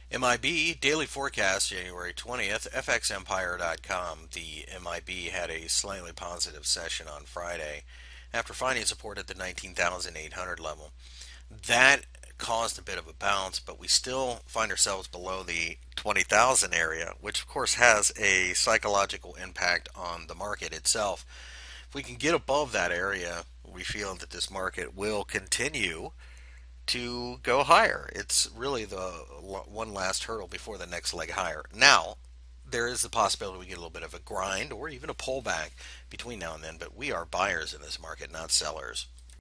MIB daily forecast January 20th, FXEmpire.com. The MIB had a slightly positive session on Friday after finding support at the 19,800 level. That caused a bit of a bounce, but we still find ourselves below the 20,000 area, which of course has a psychological impact on the market itself. If we can get above that area, we feel that this market will continue to go higher. It's really the one last hurdle before the next leg higher. Now, there is the possibility we get a little bit of a grind or even a pullback between now and then, but we are buyers in this market, not sellers.